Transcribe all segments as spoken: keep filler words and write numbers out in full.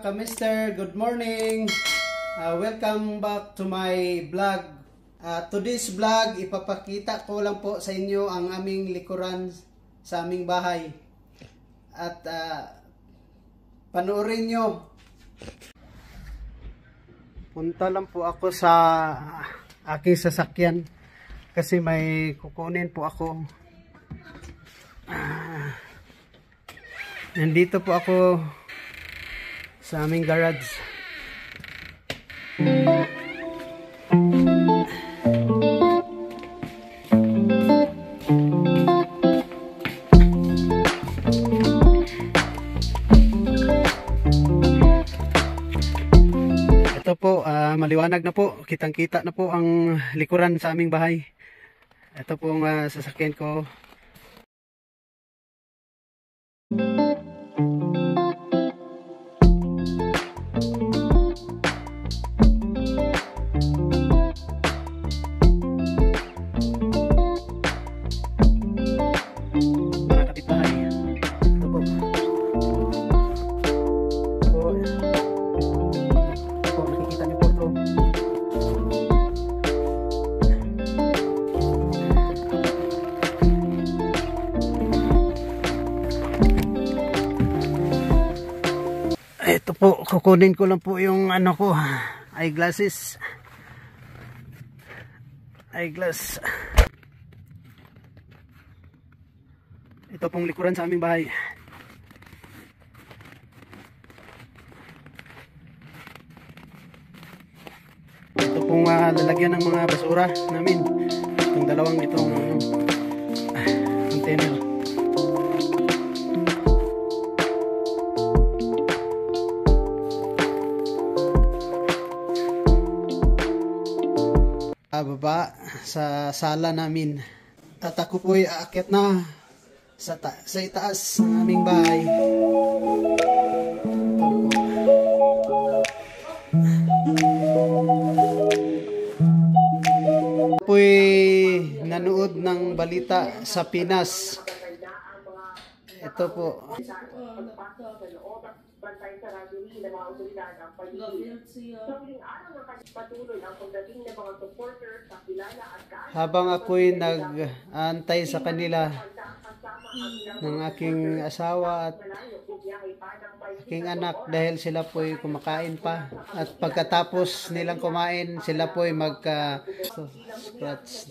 Kamister, good morning. Uh, welcome back to my vlog. Uh, today's vlog, ipapakita ko lang po sa inyo ang aming likuran sa aming bahay. At uh, panoorin nyo. Punta lang po ako sa aking sasakyan kasi may kukunin po ako. Uh, nandito po ako sa aming garage. Ito po, uh, maliwanag na po, kitang-kita na po ang likuran sa aming bahay. Ito po ang uh, sasakyan ko. Ito po, kukunin ko lang po yung ano ko, eyeglasses. Eyeglass. Ito pong likuran sa aming bahay. Ito pong uh, lalagyan ng mga basura namin. Itong dalawang itong uh, container. Baba sa sala namin at ako po'y aakyat na sa, ta sa itaas ng aming bahay. Ako po'y nanood ng balita sa Pinas. Ito po. Bantay sa radyo ng mga otoridad ang paligid. Sa huling araw ng patuloy ang pagdating ng mga supporters sa kilala at kaan. Habang ako'y nag-aantay sa kanila ng aking asawa at aking anak dahil sila po'y kumakain pa. At pagkatapos nilang kumain, sila po'y magka so, scratch.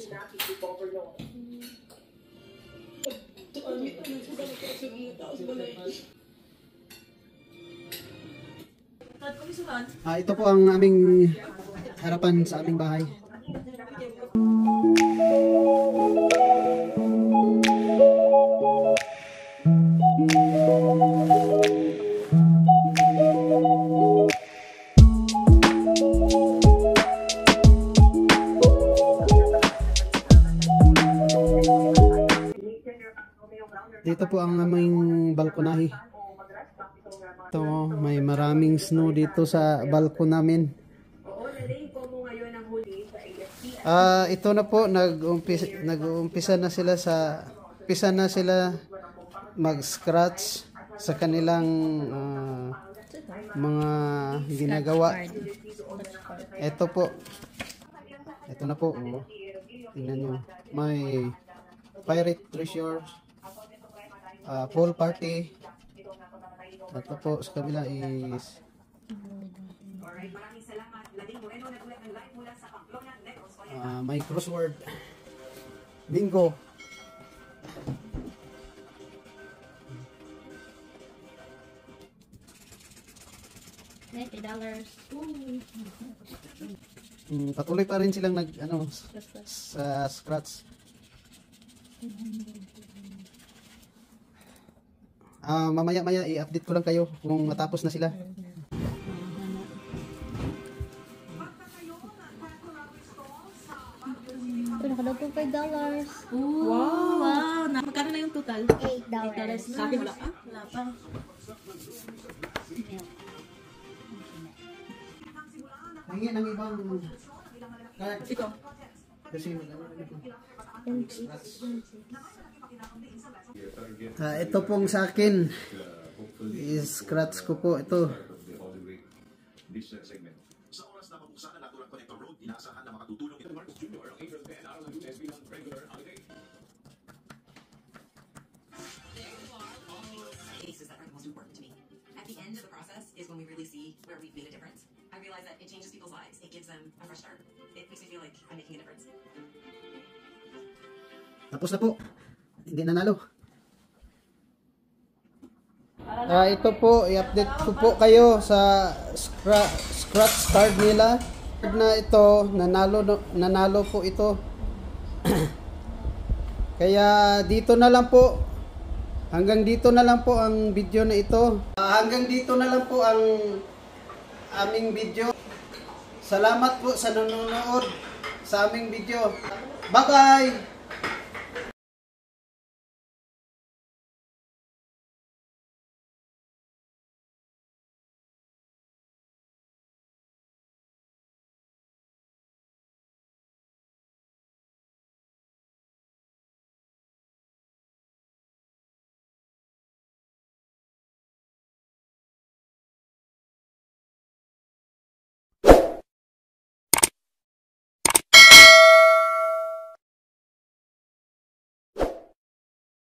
Ah, ito po ang aming harapan sa aming bahay. Dito po ang aming balkonahe. Ito, may maraming snow dito sa balkon namin. Ah, uh, ito na po, nag-umpisa nag-umpisa na sila sa umpisa na sila mag-scratch sa kanilang uh, mga ginagawa. Ito po. Ito na po. Oh. Tingnan niyo. May Pirate Treasure, uh, pool party. Ito po sa kabila is uh, may crossword bingo. ninety dollars. Mm, patuloy pa rin silang nag ano sa scratch. Ah, uh, mamaya-maya i-update ko lang kayo kung matapos na sila. Ito nakadaw po five dollars. Wow! Wow! Na, magkano na yung total? eight dollars. Sa akin wala. Ah, wala pa. Hingi ng ibang card. Ito. Kasi uh, ito pong sa akin is scratch ko po ito. this uh, segment. Sa oras na mabuksan ang naturang Connector Road, inaasahan na makatutulong ito. Marcos Junior ang April ten, araw ng Lunes bilang regular holiday. Cases that are the most important to me. At the end of the process is when we really see where we've made a difference. I realize that it changes people's lives. It gives them a fresh start. It makes me feel like I'm making a difference. Tapos na po. Hindi nanalo. Ah, ito po, i-update ko po kayo sa scra scratch card nila. Na ito, nanalo nanalo po ito. Kaya dito na lang po. Hanggang dito na lang po ang video na ito. Ah, hanggang dito na lang po ang aming video. Salamat po sa nanonood sa aming video. Bye-bye!